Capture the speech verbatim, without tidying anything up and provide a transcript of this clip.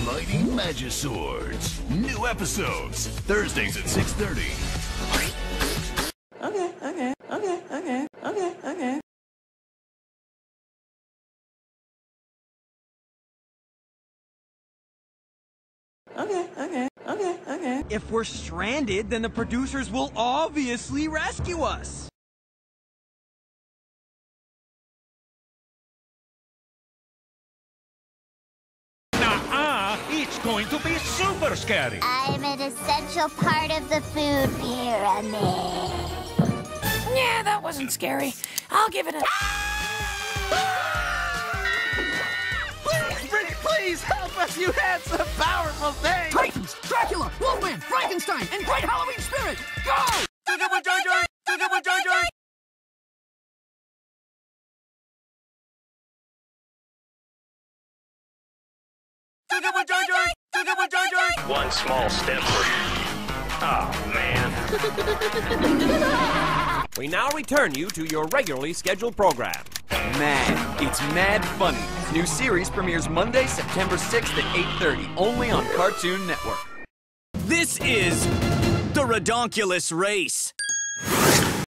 Mighty Magiswords. New episodes, Thursdays at six thirty. Okay, okay, okay, okay, okay, okay. Okay, okay, okay, okay. If we're stranded, then the producers will obviously rescue us. Nuh-uh, it's going to be super scary. I'm an essential part of the food pyramid. Yeah, that wasn't scary. I'll give it a... Please, Brittany, please help us, you handsome, powerful thing! Titans, Dracula, Wolfman, Frankenstein, and Great Halloween Spirit, go! One small step for... Oh, man. We now return you to your regularly scheduled program. Mad. It's Mad Funny. New series premieres Monday, September sixth at eight thirty, only on Cartoon Network. This is the Redonkulous Race.